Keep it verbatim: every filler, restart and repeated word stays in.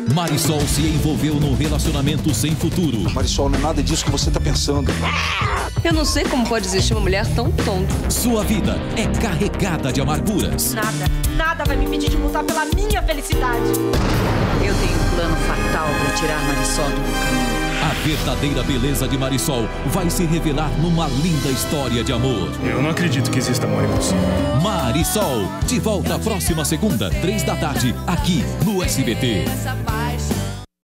Marisol se envolveu num relacionamento sem futuro. Marisol, não é nada disso que você tá pensando. Eu não sei como pode existir uma mulher tão tonta. Sua vida é carregada de amarguras. Nada, nada vai me impedir de lutar pela minha felicidade. Eu tenho um plano fatal para tirar Marisol do meu caminho. A verdadeira beleza de Marisol vai se revelar numa linda história de amor. Eu não acredito que exista amor impossível. Marisol, de volta próxima segunda, três da tarde, aqui no S B T.